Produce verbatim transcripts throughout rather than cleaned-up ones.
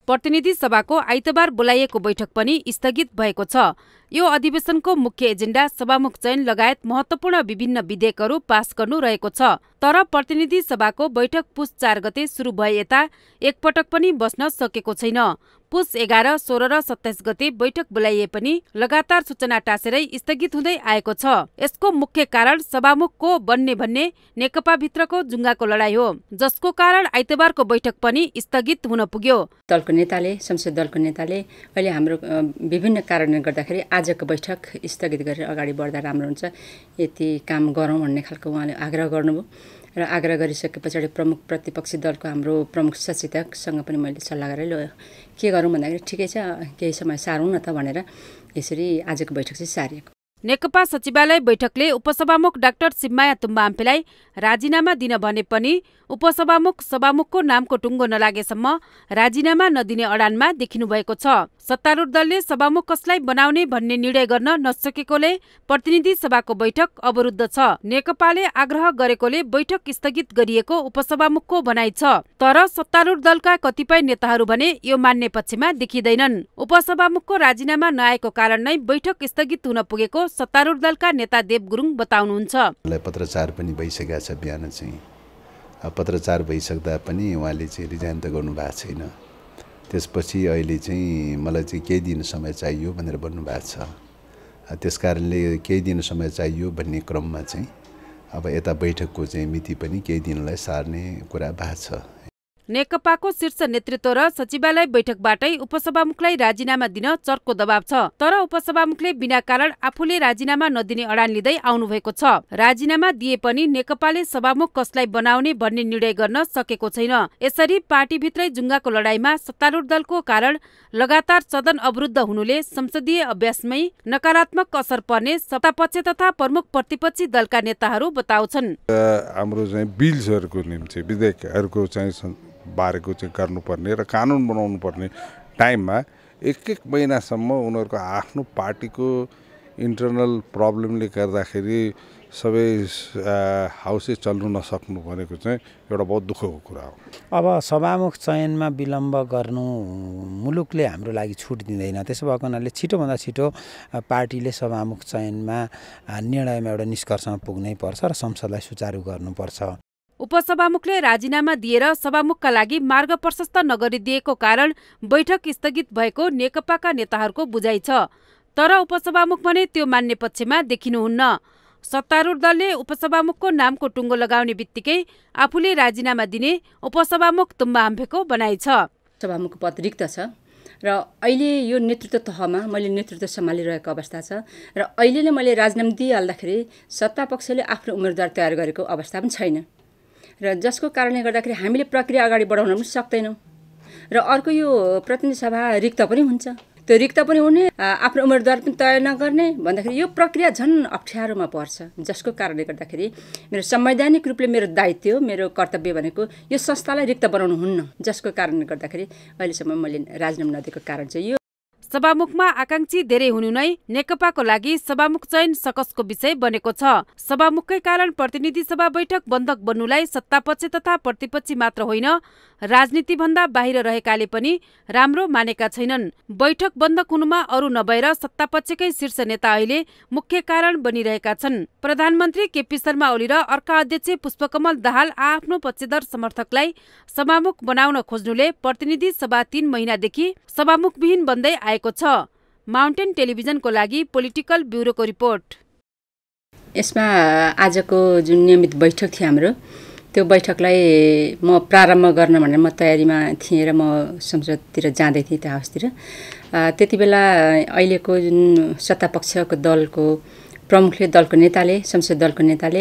प्रतिनिधि सभाको आइतबार बोलाइएको बैठक पनि स्थगित भएको छ। यो अधिवेशनको मुख्य एजेन्डा सभामुख चयन लगायत महत्त्वपूर्ण विभिन्न विधेयकहरू पास गर्नु रहेको छ। तर प्रतिनिधि सभाको बैठक पुस चार गते सुरु भए यता एकपटक पनि बस्न सकेको छैन। पुस एघार, सोह्र र सत्ताइस गते बैठक बोलाइए पनि लगातार सूचना टाँसेरै स्थगित हुँदै आएको छ। यसको मुख्य कारण सभामुख को बन्ने भन्ने नेकपाभित्रको जुङ्गाको लडाई हो, जसको कारण आइतबारको बैठक पनि स्थगित हुन पुग्यो। दलको नेताले, संसद दलको नेताले अहिले हाम्रो विभिन्न कारणले गर्दाखेरि आजको बैठक स्थगित गरेर अगाडि बढ्दा राम्रो हुन्छ, यति काम गरौँ भन्ने खालको उहाँले आग्रह गर्नुभयो र आग्रह गरिसके पछाडि प्रमुख प्रतिपक्षी दलको हाम्रो प्रमुख सचेतकसँग पनि मैले सल्लाह गरेँ, ल के गरौँ भन्दाखेरि ठिकै छ केही समय सारौँ न त भनेर यसरी आजको बैठक चाहिँ सारिएको। नेकपा सचिवालय बैठकले उपसभामुख डाक्टर शिवमाया तुम्बाम्पेलाई राजीनामा दिन भने पनि उपसभामुख सभामुखको नामको टुङ्गो नलागेसम्म राजीनामा नदिने अडानमा देखिनु भएको छ। सत्तारूढ दलले सभामुख कसलाई बनाउने भन्ने निर्णय गर्न नसकेकोले प्रतिनिधि सभाको बैठक अवरुद्ध छ। नेकपाले आग्रह गरेकोले बैठक स्थगित गरिएको उपसभामुखको भनाइ छ। तर सत्तारूढ दलका कतिपय नेताहरू भने यो मान्ने पक्षमा देखिँदैनन्। उपसभामुखको राजीनामा नआएको कारण नै बैठक स्थगित हुन पुगेको सत्तारूढ दलका नेता देव गुरुङ बताउनुहुन्छ। पत्रचार पनि भइसकेको छ, बिहान चाहिँ पत्रचार भइसक्दा पनि उहाँले चाहिँ रिजाइन त गर्नु भएको छैन। त्यसपछि अहिले चाहिँ मलाई चाहिँ केही दिन समय चाहियो भनेर भन्नुभएको छ। त्यस कारणले केही दिन समय चाहियो भन्ने क्रममा चाहिँ अब यता बैठकको चाहिँ मिति पनि केही दिनलाई सार्ने कुरा भएको छ। नेकपाको शीर्ष नेतृत्व र सचिवालय बैठकबाटै उपसभामुखलाई राजीनामा दिन चर्को दबाव छ। तर उपसभामुखले बिना कारण आफूले राजीनामा नदिने अडान लिँदै आउनु भएको छ। राजीनामा दिए पनि नेकपाले सभामुख कसलाई बनाउने भन्ने निर्णय गर्न सकेको छैन। यसरी पार्टीभित्रै जुङ्गाको लडाईँमा सत्तारूढ दलको कारण लगातार सदन अवरुद्ध हुनुले संसदीय अभ्यासमै नकारात्मक असर पर्ने सत्तापक्ष तथा प्रमुख प्रतिपक्षी दलका नेताहरू बताउँछन्। हाम्रो चाहिँ बिल्सहरूको निम्ति विधेयकहरूको चाहिँ बारेको चाहिँ गर्नुपर्ने र कानुन बनाउनु पर्ने टाइममा एक एक महिनासम्म उनीहरूको आफ्नो पार्टीको इन्टरनल प्रब्लमले गर्दाखेरि सबै हाउसेस चल्नु नसक्नु भनेको चाहिँ एउटा बहुत दुःखको कुरा हो। अब सभामुख चयनमा विलम्ब गर्नु मुलुकले हाम्रो लागि छुट दिँदैन। त्यसो भएको हुनाले छिटोभन्दा छिटो पार्टीले सभामुख चयनमा निर्णयमा एउटा निष्कर्षमा पुग्नै पर्छ र संसदलाई सुचारू गर्नुपर्छ। उपसभामुखले राजीनामा दिएर सभामुखका लागि मार्ग प्रशस्त नगरिदिएको कारण बैठक स्थगित भएको नेकपाका नेताहरूको बुझाइ छ। तर उपसभामुख भने त्यो मान्ने पक्षमा देखिनुहुन्न। सत्तारूढ दलले उपसभामुखको नामको टुङ्गो लगाउने बित्तिकै आफूले राजीनामा दिने उपसभामुख तुम्बाम्पेको भनाइ छ। सभामुख पद रिक्त छ र अहिले यो नेतृत्व तहमा मैले नेतृत्व सम्हालिरहेको अवस्था छ र अहिले नै मैले राजीनामा दिइहाल्दाखेरि सत्तापक्षले आफ्नो उम्मेदवार तयार गरेको अवस्था पनि छैन र जसको कारणले गर्दाखेरि हामीले प्रक्रिया अगाडि बढाउन पनि सक्दैनौँ र अर्को यो प्रतिनिधि सभा रिक्त पनि हुन्छ। त्यो रिक्त पनि हुने, आफ्नो उम्मेदवार पनि तय नगर्ने भन्दाखेरि यो प्रक्रिया झन् अप्ठ्यारोमा पर्छ। जसको कारणले गर्दाखेरि मेरो संवैधानिक रूपले मेरो दायित्व, मेरो कर्तव्य भनेको यो संस्थालाई रिक्त बनाउनु हुन्न। जसको कारणले गर्दाखेरि अहिलेसम्म मैले राजीनामा नदिएको कारण चाहिँ यो। सभामुखमा आकांक्षी धेरै हुनु नै नेकपाको लागि सभामुख चयन सकसको विषय बनेको छ। सभामुखकै कारण प्रतिनिधि सभा बैठक बन्धक बन्नुलाई सत्तापक्ष तथा प्रतिपक्षी मात्र होइन, राजनीतिभन्दा बाहिर रहेकाले पनि राम्रो मानेका छैनन्। बैठक बन्धक हुनुमा अरू नभएर सत्तापक्षकै शीर्ष नेता अहिले मुख्य कारण बनिरहेका छन्। प्रधानमन्त्री केपी शर्मा ओली र अर्का अध्यक्ष पुष्पकमल दाहाल आफ्नो पक्षधर समर्थकलाई सभामुख बनाउन खोज्नुले प्रतिनिधि सभा तीन महिनादेखि सभामुखविहीन बन्दै आएको छ। माउन्टेन टेलिभिजनको लागि पोलिटिकल ब्युरोको रिपोर्ट। यसमा आजको जुन नियमित बैठक थियो हाम्रो, त्यो बैठकलाई म प्रारम्भ गर्न भनेर म तयारीमा थिएँ र म संसदतिर जाँदै थिएँ, त्यो हाउसतिर। त्यति बेला अहिलेको जुन सत्तापक्षको दलको प्रमुखले, दलको नेताले, संसद दलको नेताले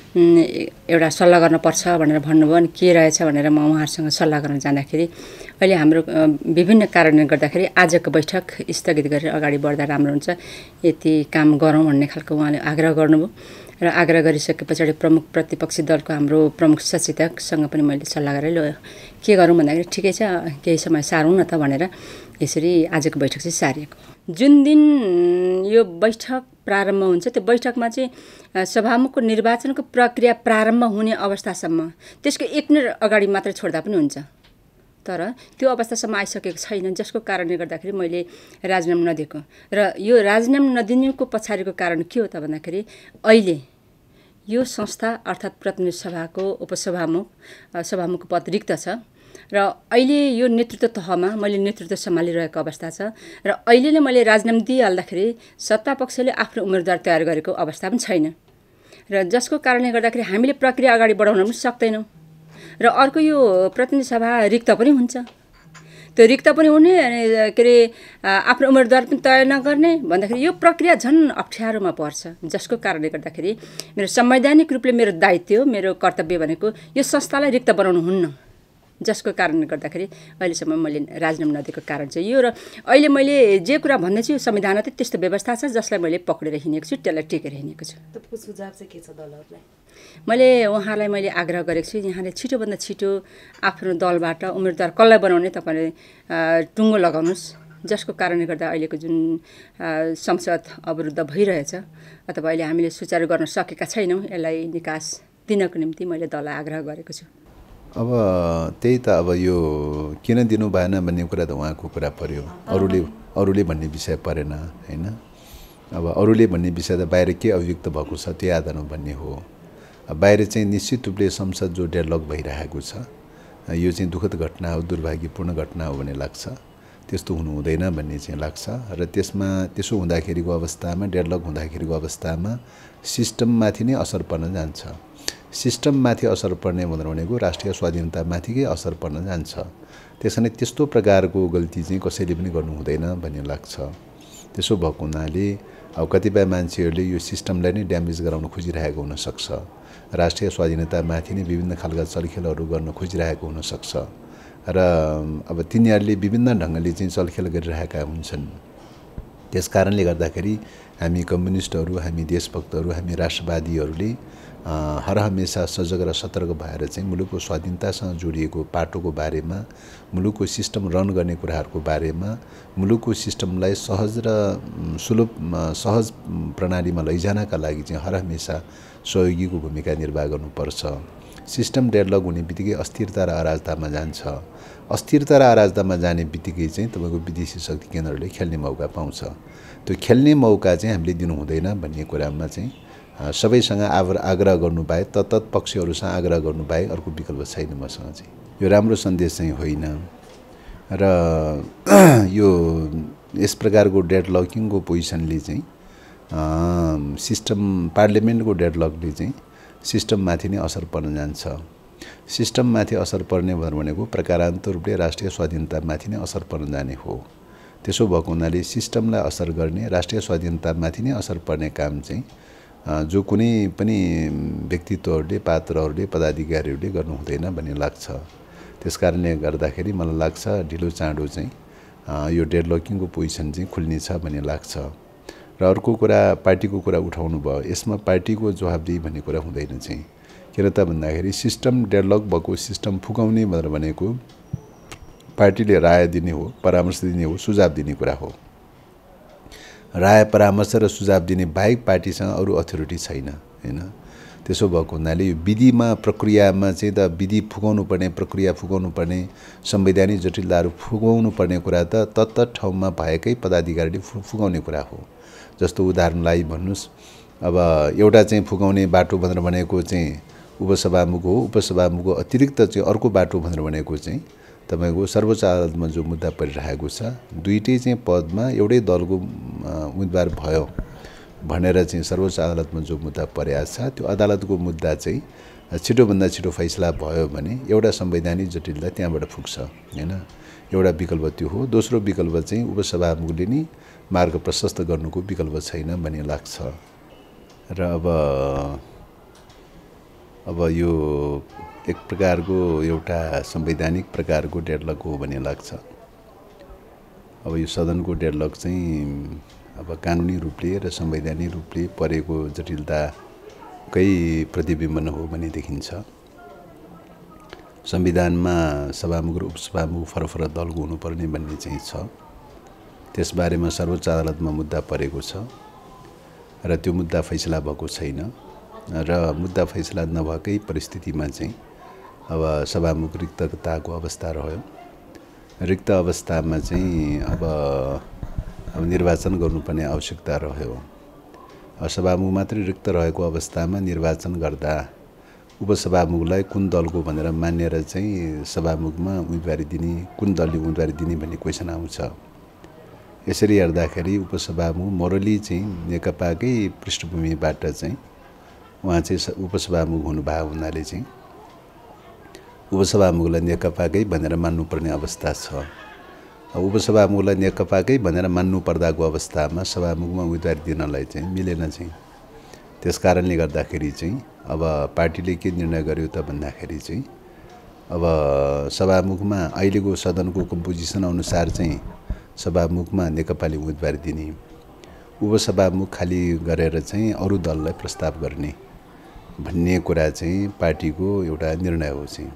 एउटा सल्लाह गर्नुपर्छ भनेर भन्नुभयो। अनि के रहेछ भनेर म उहाँहरूसँग सल्लाह गर्न जाँदाखेरि अहिले हाम्रो विभिन्न कारणले गर्दाखेरि आजको बैठक स्थगित गरेर अगाडि बढ्दा राम्रो हुन्छ, यति काम गरौँ भन्ने खालको उहाँले आग्रह गर्नुभयो र आग्रह गरिसके पछाडि प्रमुख प्रतिपक्षी दलको हाम्रो प्रमुख सचेतकसँग पनि मैले सल्लाह गरेँ, ल के गरौँ भन्दाखेरि ठिकै छ केही समय सारौँ न त भनेर यसरी आजको बैठक चाहिँ सारिएको। जुन दिन यो बैठक प्रारम्भ हुन्छ त्यो बैठकमा चाहिँ सभामुखको निर्वाचनको प्रक्रिया प्रारम्भ हुने अवस्थासम्म त्यसको एक मिनट अगाडि मात्र छोड्दा पनि हुन्छ। तर त्यो अवस्थासम्म आइसकेको छैन, जसको कारणले गर्दाखेरि मैले राजीनामा नदिएको। र यो राजीनामा नदिनुको पछाडिको कारण के हो त भन्दाखेरि अहिले यो संस्था अर्थात् प्रतिनिधि सभाको उपसभामुख सभामुख पद रिक्त छ र अहिले यो नेतृत्व तहमा मैले नेतृत्व सम्हालिरहेको अवस्था छ र अहिले नै मैले राजीनामा दिइहाल्दाखेरि सत्तापक्षले आफ्नो उम्मेदवार तयार गरेको अवस्था पनि छैन र जसको कारणले गर्दाखेरि हामीले प्रक्रिया अगाडि बढाउन पनि सक्दैनौँ र अर्को यो प्रतिनिधि सभा रिक्त पनि हुन्छ। त्यो रिक्त पनि हुने अनि के अरे आफ्नो उम्मेदवार पनि तय नगर्ने भन्दाखेरि यो प्रक्रिया झन् अप्ठ्यारोमा पर्छ, जसको कारणले गर्दाखेरि मेरो संवैधानिक रूपले मेरो दायित्व मेरो कर्तव्य भनेको यो संस्थालाई रिक्त बनाउनु हुन्न, जसको कारणले गर्दाखेरि अहिलेसम्म मैले राजीनामा नदिएको कारण चाहिँ यो। र अहिले मैले जे कुरा भन्दैछु यो संविधानमा त त्यस्तो व्यवस्था छ जसलाई मैले पक्रेर हिँडेको छु, त्यसलाई टेकेर हिँडेको छु। तपाईँको सुझाव चाहिँ के छ दलहरूलाई? मैले उहाँलाई मैले आग्रह गरेको छु, यहाँले छिटोभन्दा छिटो आफ्नो दलबाट उम्मेदवार कसलाई बनाउने तपाईँले टुङ्गो लगाउनुहोस्, जसको कारणले गर्दा अहिलेको जुन संसद अवरुद्ध भइरहेछ अथवा अहिले हामीले सुचारू गर्न सकेका छैनौँ, यसलाई निकास दिनको निम्ति मैले दललाई आग्रह गरेको छु। अब त्यही त अब यो किन दिनु भएन भन्ने कुरा त उहाँको कुरा पर्यो, अरूले अरूले भन्ने विषय परेन होइन। अब अरूले भन्ने विषय त बाहिर के अभियुक्त भएको छ त्यो आधारमा भन्ने हो। बाहिर चाहिँ निश्चित रूपले संसद जो डेडलक भइरहेको छ यो चाहिँ दुःखद घटना हो, दुर्भाग्यपूर्ण घटना हो भन्ने लाग्छ। त्यस्तो हुनु हुँदैन भन्ने चाहिँ लाग्छ र त्यसमा त्यसो हुँदाखेरिको अवस्थामा डेडलक हुँदाखेरिको अवस्थामा सिस्टममाथि नै असर पर्न जान्छ। सिस्टममाथि असर पर्ने भनेर भनेको राष्ट्रिय स्वाधीनतामाथिकै असर पर्न जान्छ। त्यसैले त्यस्तो प्रकारको गल्ती चाहिँ कसैले पनि गर्नु हुँदैन भन्ने लाग्छ। त्यसो भएको हुनाले अब कतिपय मान्छेहरूले यो सिस्टमलाई नै ड्यामेज गराउन खोजिरहेको हुनसक्छ, राष्ट्रिय स्वाधीनतामाथि नै विभिन्न खालका चलखेलहरू गर्न खोजिरहेको हुनसक्छ र अब तिनीहरूले विभिन्न ढङ्गले चाहिँ चलखेल गरिरहेका हुन्छन्। त्यस कारणले गर्दाखेरि हामी कम्युनिस्टहरू, हामी देशभक्तहरू, हामी राष्ट्रवादीहरूले हरहमेशा सजग र सतर्क भएर चाहिँ मुलुकको स्वाधीनतासँग जोडिएको पाटोको बारेमा, मुलुकको सिस्टम रन गर्ने कुराहरूको बारेमा, मुलुकको सिस्टमलाई सहज र सुलभ सहज प्रणालीमा लैजानका लागि चाहिँ हरहमेशा सहयोगीको भूमिका निर्वाह गर्नुपर्छ। सिस्टम डेडलक हुने बित्तिकै अस्थिरता र अराजकतामा जान्छ। अस्थिरता र अराजकतामा जाने बित्तिकै चाहिँ तपाईँको विदेशी शक्ति केन्द्रहरूले खेल्ने मौका पाउँछ। त्यो खेल्ने मौका चाहिँ हामीले दिनु हुँदैन भन्ने कुरामा चाहिँ सबैसँग आग्रह आग्रह गर्नु बाहेक तत्त पक्षहरूसँग आग्रह गर्नु बाहेक अर्को विकल्प छैन मसँग चाहिँ। यो राम्रो सन्देश चाहिँ होइन र यो यस प्रकारको डेडलकिङको पोजिसनले चाहिँ सिस्टम पार्लियामेन्टको डेडलकले चाहिँ सिस्टममाथि नै असर पर्न जान्छ। सिस्टममाथि असर पर्ने भनेको प्रकारान्त रूपले राष्ट्रिय स्वाधीनतामाथि नै असर पर्न जाने हो। त्यसो भएको हुनाले सिस्टमलाई असर गर्ने, राष्ट्रिय स्वाधीनतामाथि नै असर पर्ने काम चाहिँ जो कुनै पनि व्यक्तित्वहरूले, पात्रहरूले, पदाधिकारीहरूले गर्नु हुँदैन भन्ने लाग्छ। त्यस कारणले गर्दाखेरि मलाई लाग्छ ढिलो चाँडो चाहिँ यो डेडलकिङको पोजिसन चाहिँ खुल्नेछ भन्ने लाग्छ। र अर्को कुरा पार्टीको कुरा उठाउनु भयो, यसमा पार्टीको जवाबदेही भन्ने कुरा हुँदैन चाहिँ। किन त भन्दाखेरि सिस्टम डेडलक भएको सिस्टम फुकाउने भनेर भनेको पार्टीले राय दिने हो, परामर्श दिने हो, सुझाव दिने कुरा हो। राय परामर्श र सुझाव दिने बाहेक पार्टीसँग अरू अथोरिटी छैन हैन। त्यसो भएको हुनाले यो विधिमा प्रक्रियामा चाहिँ त विधि फुकाउनु पर्ने, प्रक्रिया फुकाउनु पर्ने, संवैधानिक जटिलताहरू फुकाउनु पर्ने कुरा त तत्त ठाउँमा भएकै पदाधिकारीले फु फुकाउने कुरा हो। जस्तो उदाहरणलाई भन्नुस्, अब एउटा चाहिँ फुकाउने बाटो भनेर भनेको चाहिँ उपसभामुख हो, उपसभामुखको अतिरिक्त चाहिँ अर्को बाटो भनेर भनेको चाहिँ तपाईको सर्वोच्च अदालतमा जो मुद्दा परिरहेको छ, दुईटै चाहिँ पदमा एउटै दलको उम्मेदवार भयो भनेर चाहिँ सर्वोच्च अदालतमा जो मुद्दा परेको छ, त्यो अदालतको मुद्दा चाहिँ छिटोभन्दा छिटो फैसला भयो भने एउटा संवैधानिक जटिलता त्यहाँबाट पुग्छ हैन। एउटा विकल्प त्यो हो। दोस्रो विकल्प चाहिँ उपसभामुखले नि मार्ग प्रशस्त गर्नुको विकल्प छैन भन्ने लाग्छ। र अब अब यो एक प्रकारको एउटा संवैधानिक प्रकारको डेडलक हो भन्ने लाग्छ। अब यो सदनको डेडलक चाहिँ अब कानुनी रूपले र संवैधानिक रूपले परेको जटिलताकै प्रतिबिम्बन हो भन्ने देखिन्छ। संविधानमा सभामुख र उपसभामुख फरफर दलको हुनुपर्ने भन्ने चाहिँ छ। त्यसबारेमा सर्वोच्च अदालतमा मुद्दा परेको छ र त्यो मुद्दा फैसला भएको छैन र मुद्दा फैसला नभएकै परिस्थितिमा चाहिँ अब सभामुख रिक्तताको अवस्था रह्यो रिक्त अवस्थामा चाहिँ अब अब निर्वाचन गर्नुपर्ने आवश्यकता रह्यो। सभामुख मात्रै रिक्त रहेको अवस्थामा निर्वाचन गर्दा उपसभामुखलाई कुन दलको भनेर मानेर चाहिँ सभामुखमा उम्मेदवारी दिने, कुन दलले उम्मेदवारी दिने भन्ने क्वेसन आउँछ। यसरी हेर्दाखेरि उपसभामुख मोरली चाहिँ नेकपाकै पृष्ठभूमिबाट चाहिँ उहाँ चाहिँ उपसभामुख हुनुभएको हुनाले चाहिँ उपसभामुखलाई नेकपाकै भनेर मान्नुपर्ने अवस्था छ। उपसभामुखलाई नेकपाकै भनेर मान्नु पर्दाको अवस्थामा सभामुखमा उम्मेदवारी दिनलाई चाहिँ मिलेन चाहिँ। त्यस कारणले गर्दाखेरि चाहिँ अब पार्टीले के निर्णय गर्यो त भन्दाखेरि चाहिँ अब सभामुखमा अहिलेको सदनको कम्पोजिसन अनुसार चाहिँ सभामुखमा नेकपाले उम्मेदवारी दिने, उपसभामुख खाली गरेर चाहिँ अरू दललाई प्रस्ताव गर्ने भन्ने कुरा चाहिँ पार्टीको एउटा निर्णय हो चाहिँ।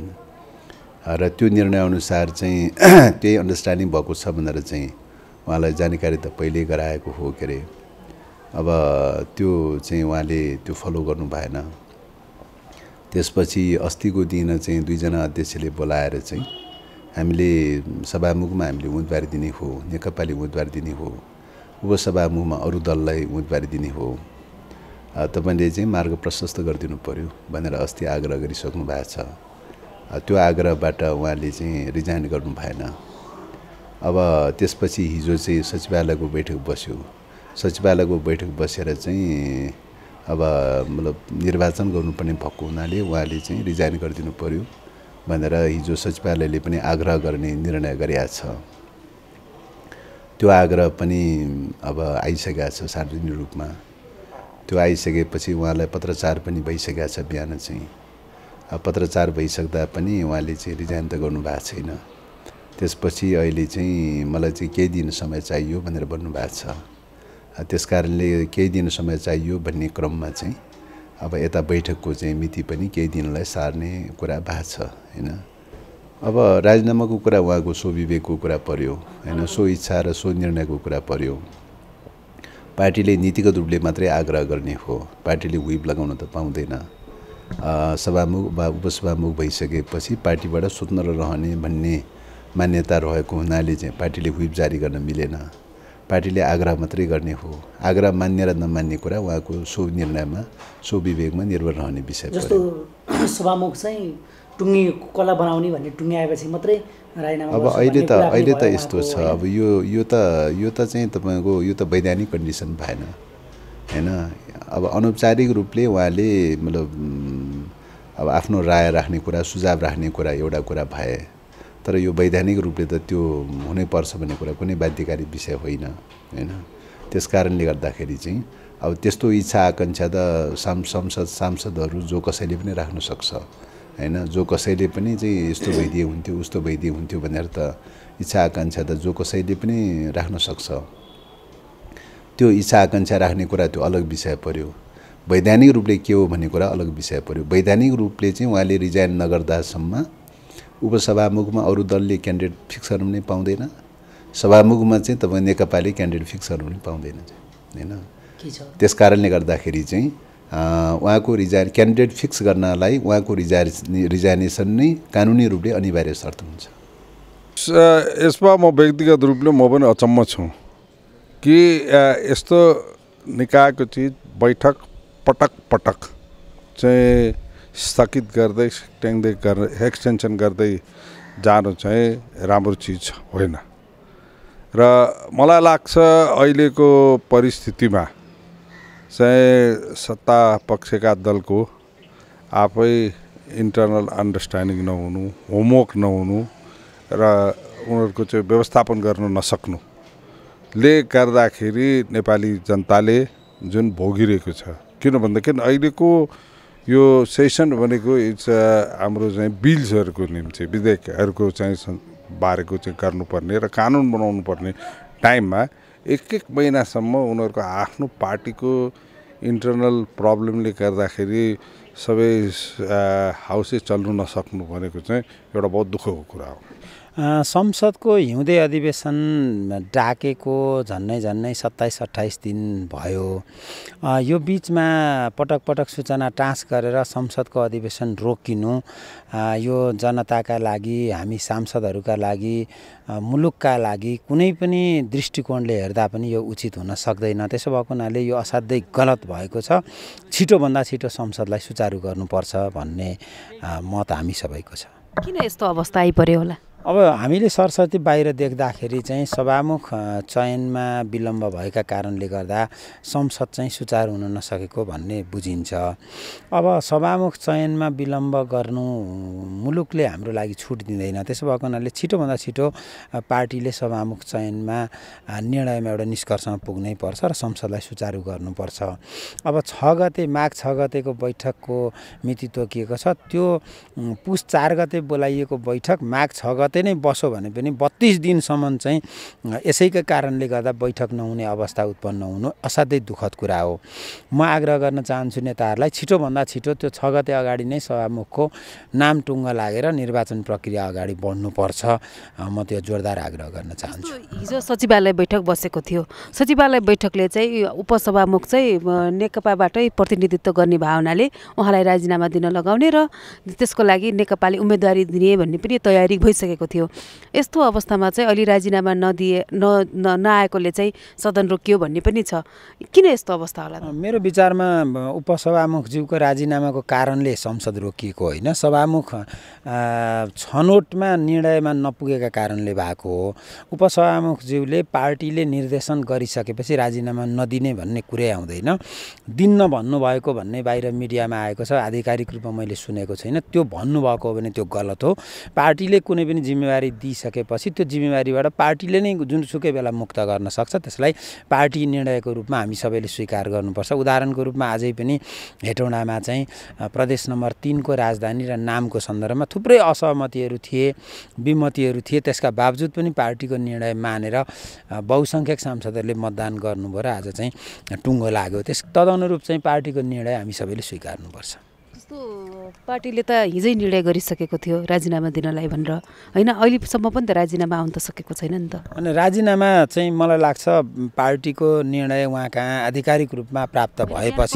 र त्यो निर्णय अनुसार चाहिँ त्यही अन्डरस्ट्यान्डिङ भएको छ भनेर चाहिँ उहाँलाई जानकारी त पहिल्यै गराएको हो के अरे। अब त्यो चाहिँ उहाँले त्यो फलो गर्नु भएन। त्यसपछि अस्तिको दिन चाहिँ दुईजना अध्यक्षले बोलाएर चाहिँ हामीले सभामुखमा हामीले उम्मेदवारी दिने हो, नेकपाले उम्मेदवारी दिने हो, उपसभामुखमा अरू दललाई उम्मेदवारी दिने हो, तपाईँले चाहिँ मार्ग प्रशस्त गरिदिनु पर्यो भनेर अस्ति आग्रह गरिसक्नु भएको छ। त्यो आग्रहबाट उहाँले चाहिँ रिजाइन गर्नु भएन। अब त्यसपछि हिजो चाहिँ सचिवालयको बैठक बस्यो। सचिवालयको बैठक बसेर चाहिँ अब मतलब निर्वाचन गर्नुपर्ने भएको हुनाले उहाँले चाहिँ रिजाइन गरिदिनु पर्यो भनेर हिजो सचिवालयले पनि आग्रह गर्ने निर्णय गरेको छ। त्यो आग्रह पनि अब आइसकेको छ सार्वजनिक रूपमा। त्यो आइसकेपछि उहाँलाई पत्रचार पनि भइसकेको छ। बिहान चाहिँ पत्रचार भइसक्दा पनि उहाँले चाहिँ रिजाइन त गर्नुभएको छैन। त्यसपछि अहिले चाहिँ मलाई चाहिँ केही दिन समय चाहियो भनेर भन्नुभएको छ। त्यस कारणले केही दिन समय चाहियो भन्ने क्रममा चाहिँ अब यता बैठकको चाहिँ मिति पनि केही दिनलाई सार्ने कुरा भएको छ हैन। अब राजीनामाको कुरा उहाँको स्वविवेकको कुरा पर्यो हैन, सो इच्छा र सो निर्णयको कुरा पर्यो। पार्टीले नीतिगत रूपले मात्रै आग्रह गर्ने हो, पार्टीले व्हिप लगाउन त पाउँदैन। सभामुख वा उपसभामुख भइसकेपछि पार्टीबाट स्वतन्त्र रहने भन्ने मान्यता रहेको हुनाले चाहिँ पार्टीले व्हिप जारी गर्न मिलेन। पार्टीले आग्रह मात्रै गर्ने हो। आग्रह मान्ने र नमान्ने कुरा उहाँको सो निर्णयमा, सो विवेकमा निर्भर रहने विषय पर्यो। जस्तो सभामुख चाहिँ टुङ्गी कला बनाउने भन्ने टुङ्ग्याएपछि मात्रै राजीनामा अब अहिले त अहिले त यस्तो छ। अब यो यो त यो त चाहिँ तपाईँको यो त वैधानिक कन्डिसन भएन हैन। अब अनौपचारिक रूपले उहाँले मतलब अब आफ्नो राय राख्ने कुरा, सुझाव राख्ने कुरा एउटा कुरा भए, तर यो वैधानिक रूपले त त्यो हुनै पर्छ भन्ने कुरा कुनै बाध्यकारी विषय होइन हैन। त्यस कारणले गर्दाखेरि चाहिँ अब त्यस्तो इच्छा आकांक्षा त सांसद सांसदहरू जो कसैले पनि राख्न सक्छ हैन। जो कसैले पनि चाहिँ यस्तो भइदिए हुन्थ्यो, उस्तो भइदिए हुन्थ्यो भनेर त इच्छा आकांक्षा त जो कसैले पनि राख्न सक्छ। त्यो इच्छा आकांक्षा राख्ने कुरा त्यो अलग विषय पर्यो। वैधानिक रूपले के हो भन्ने कुरा अलग विषय पर्यो। वैधानिक रूपले चाहिँ उहाँले रिजाइन नगर्दासम्म उपसभामुखमा अरू दलले क्यान्डिडेट फिक्स गर्नु पनि पाउँदैन, सभामुखमा चाहिँ तपाईँ नेकपाले क्यान्डिडेट फिक्स गर्नु पनि पाउँदैन हैन। त्यस कारणले गर्दाखेरि चाहिँ उहाँको रिजाइन क्यान्डिडेट फिक्स गर्नलाई उहाँको रिजाइन रिजाइनेसन नै कानुनी रूपले अनिवार्य शर्त हुन्छ। यसमा म व्यक्तिगत रूपले म पनि अचम्म छु कि यस्तो निकायको चिज बैठक पटक पटक चाहिँ स्थगित गर्दै एक्सटेन्दै गर्दै एक्सटेन्सन गर्दै जानु चाहिँ राम्रो चिज होइन। र मलाई लाग्छ अहिलेको परिस्थितिमा चाहिँ सत्ता पक्षका दलको आफै इन्टरनल अन्डरस्ट्यान्डिङ नहुनु, होमवर्क नहुनु र उनीहरूको चाहिँ व्यवस्थापन गर्न नसक्नुले गर्दाखेरि नेपाली जनताले जुन भोगिरहेको छ। किन भन्दाखेरि अहिलेको यो सेसन भनेको इट्स हाम्रो चाहिँ बिल्सहरूको निम्ति विधेयकहरूको चाहिँ बारेको चाहिँ गर्नुपर्ने र कानुन बनाउनु पर्ने टाइममा एक एक महिनासम्म उनीहरूको आफ्नो पार्टीको इन्टरनल प्रब्लमले गर्दाखेरि सबै हाउसेस चल्नु नसक्नु भनेको चाहिँ एउटा बहुत दुःखको कुरा हो। संसदको हिउँदे अधिवेशन डाकेको झन्नै झन्नै सत्ताइस अट्ठाइस दिन भयो। यो बिचमा पटक पटक सूचना टाँस गरेर संसदको अधिवेशन रोकिनु यो जनताका लागि, हामी सांसदहरूका लागि, मुलुकका लागि कुनै पनि दृष्टिकोणले हेर्दा पनि यो उचित हुन सक्दैन। त्यसो भएको हुनाले यो असाध्यै गलत भएको छ। छिटोभन्दा छिटो संसदलाई सुचारू गर्नुपर्छ भन्ने मत हामी सबैको छ। किन यस्तो अवस्था आइपर्यो होला? अब हामीले सरस्वती बाहिर देख्दाखेरि चाहिँ सभामुख चयनमा विलम्ब भएका कारणले गर्दा संसद चाहिँ सुचारू हुन नसकेको भन्ने बुझिन्छ। अब सभामुख चयनमा विलम्ब गर्नु मुलुकले हाम्रो लागि छुट दिँदैन। त्यसो भएको हुनाले छिटोभन्दा छिटो पार्टीले सभामुख चयनमा निर्णयमा एउटा निष्कर्षमा पुग्नै पर्छ र संसदलाई सुचारू गर्नुपर्छ। अब छ गते माघ छ गतेको बैठकको मिति तोकिएको छ। त्यो पुस चार गते बोलाइएको बैठक माघ छ गते नै बसो भने पनि बत्तीस दिनसम्म चाहिँ यसैका कारणले गर्दा बैठक नहुने अवस्था उत्पन्न हुनु असाध्यै दुःखद कुरा हो। म आग्रह गर्न चाहन्छु नेताहरूलाई छिटोभन्दा छिटो त्यो छ गते अगाडि नै सभामुखको नाम टुङ्ग लागेर निर्वाचन प्रक्रिया अगाडि बढ्नुपर्छ। म त्यो जोरदार आग्रह गर्न चाहन्छु। हिजो सचिवालय बैठक बसेको थियो। सचिवालय बैठकले चाहिँ उपसभामुख चाहिँ नेकपाबाटै प्रतिनिधित्व गर्ने भावनाले उहाँलाई राजीनामा दिन लगाउने र त्यसको लागि नेकपाले उम्मेदवारी दिने भन्ने पनि तयारी भइसकेको थियो। यस्तो अवस्थामा चाहिँ अलि राजीनामा नदिए न नआएकोले चाहिँ सदन रोकियो भन्ने पनि छ। किन यस्तो अवस्था होला? मेरो विचारमा उपसभामुखज्यूको राजीनामाको कारणले संसद रोकिएको होइन, सभामुख छनौटमा निर्णयमा नपुगेका कारणले भएको हो। उपसभामुखज्यूले पार्टीले निर्देशन गरिसकेपछि राजीनामा नदिने भन्ने कुरै आउँदैन। दिन्न भन्नुभएको भन्ने बाहिर मिडियामा आएको छ, आधिकारिक रूपमा मैले सुनेको छैन। त्यो भन्नुभएको हो भने त्यो गलत हो। पार्टीले कुनै पनि जिम्मेवारी दिइसकेपछि त्यो जिम्मेवारीबाट पार्टीले नै जुनसुकै बेला मुक्त गर्न सक्छ। त्यसलाई पार्टी निर्णयको रूपमा हामी सबैले स्वीकार गर्नुपर्छ। उदाहरणको रूपमा आजै पनि हेटौँडामा चाहिँ प्रदेश नम्बर तीनको राजधानी र नामको सन्दर्भमा थुप्रै असहमतिहरू थिए, विमतिहरू थिए। त्यसका बावजुद पनि पार्टीको निर्णय मानेर बहुसङ्ख्यक सांसदहरूले मतदान गर्नुभयो र आज चाहिँ टुङ्गो लाग्यो। त्यस तदनुरूप चाहिँ पार्टीको निर्णय हामी सबैले स्वीकार्नुपर्छ। पार्टीले त हिजै निर्णय गरिसकेको थियो राजीनामा दिनलाई भनेर, होइन? अहिलेसम्म पनि त राजीनामा आउन त सकेको छैन नि त। अनि राजीनामा चाहिँ मलाई लाग्छ पार्टीको निर्णय उहाँ कहाँ आधिकारिक रूपमा प्राप्त भएपछि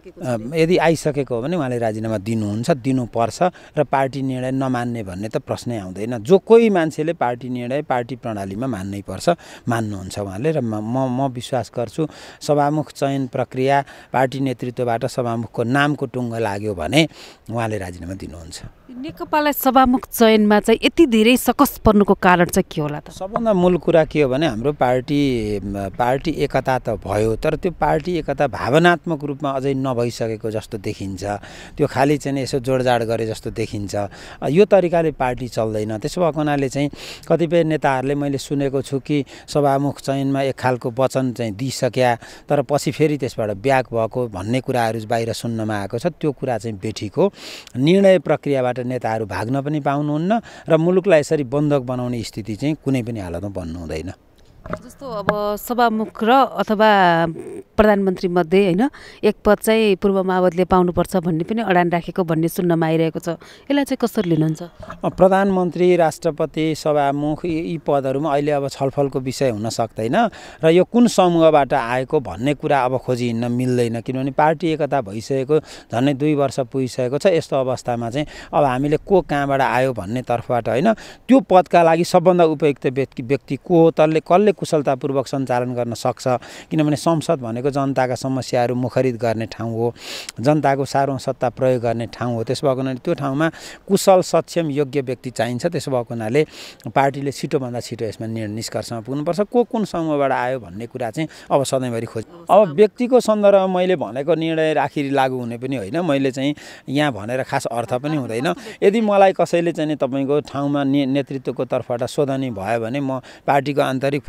यदि आइसकेको हो भने उहाँले राजीनामा दिनुहुन्छ, दिनुपर्छ र पार्टी निर्णय नमान्ने भन्ने त प्रश्नै आउँदैन। जो कोही मान्छेले पार्टी निर्णय पार्टी प्रणालीमा मान्नै पर्छ, मान्नुहुन्छ उहाँले। र म म विश्वास गर्छु सभामुख चयन प्रक्रिया पार्टी नेतृत्वबाट सभामुखको नामको टुङ्ग लाग्यो भने उहाँले राजीनामा दिनुहुन्छ। नेकपालाई सभामुख चयनमा चाहिँ यति धेरै सकस पर्नुको कारण चाहिँ के होला त? सबभन्दा मूल कुरा के हो भने हाम्रो पार्टी पार्टी एकता त भयो, तर त्यो पार्टी एकता भावनात्मक रूपमा अझै नभइसकेको जस्तो देखिन्छ। त्यो खालि चाहिँ यसो जोडजाड गरे जस्तो देखिन्छ। यो तरिकाले पार्टी चल्दैन। त्यसो भएको हुनाले चाहिँ कतिपय नेताहरूले मैले सुनेको छु कि सभामुख चयनमा एक खालको वचन चाहिँ दिइसक्या तर पछि फेरि त्यसबाट ब्याक भएको भन्ने कुराहरू बाहिर सुन्नमा आएको छ। त्यो कुरा चाहिँ बेठिक हो। निर्णय प्रक्रियाबाट नेताहरू भाग्न पनि पाउनुहुन्न र मुलुकलाई यसरी बन्धक बनाउने स्थिति चाहिँ कुनै पनि हालतमा बन्नु हुँदैन। जस्तो अब सभामुख र अथवा प्रधानमन्त्री मध्ये होइन एक पद चाहिँ पूर्व माओवादीले पाउनुपर्छ भन्ने पनि अडान राखेको भन्ने सुन्नमा आइरहेको छ। यसलाई चाहिँ कसरी लिनुहुन्छ? प्रधानमन्त्री, राष्ट्रपति, सभामुख यी पदहरूमा अहिले अब छलफलको विषय हुन सक्दैन र यो कुन समूहबाट आएको भन्ने कुरा अब खोजी हिँड्न मिल्दैन। किनभने पार्टी एकता भइसकेको झन्डै दुई वर्ष पुगिसकेको छ। यस्तो अवस्थामा चाहिँ अब हामीले को कहाँबाट आयो भन्ने तर्फबाट होइन, त्यो पदका लागि सबभन्दा उपयुक्त व्यक्ति व्यक्ति को हो, तसले कसले कुशलतापूर्वक सञ्चालन गर्न सक्छ। किनभने संसद भनेको जनताका समस्याहरू मुखरित गर्ने ठाउँ हो, जनताको सार्वभौम सत्ता प्रयोग गर्ने ठाउँ हो। त्यसो भएको हुनाले त्यो ठाउँमा कुशल, सक्षम, योग्य व्यक्ति चाहिन्छ। त्यसो भएको हुनाले पार्टीले छिटोभन्दा छिटो यसमा निर्णय निष्कर्षमा पुग्नुपर्छ। को कुन समूहबाट आयो भन्ने कुरा चाहिँ अब सधैँभरि खोज। अब व्यक्तिको सन्दर्भमा मैले भनेको निर्णय आखिरी लागू हुने पनि होइन, मैले चाहिँ यहाँ भनेर खास अर्थ पनि हुँदैन। यदि मलाई कसैले चाहिँ तपाईँको ठाउँमा ने नेतृत्वको तर्फबाट सोधनी भयो भने म पार्टीको आन्तरिक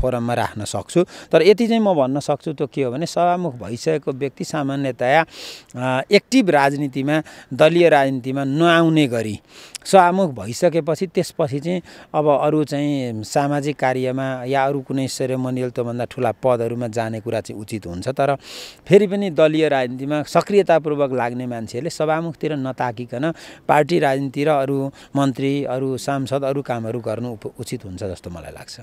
फोरममा राख्न सक्छु। तर यति चाहिँ म भन्न सक्छु त्यो के हो भने सभामुख भइसकेको व्यक्ति सामान्यतया एक्टिभ राजनीतिमा दलीय राजनीतिमा नआउने गरी सभामुख भइसकेपछि त्यसपछि चाहिँ अब अरू चाहिँ सामाजिक कार्यमा या अरू कुनै सेरेमोनियल त्योभन्दा ठुला पदहरूमा जाने कुरा चाहिँ उचित हुन्छ। तर फेरि पनि दलीय राजनीतिमा सक्रियतापूर्वक लाग्ने मान्छेहरूले सभामुखतिर नताकिकन पार्टी राजनीति र अरू मन्त्री अरू सांसद अरू कामहरू गर्नु उचित हुन्छ जस्तो मलाई लाग्छ।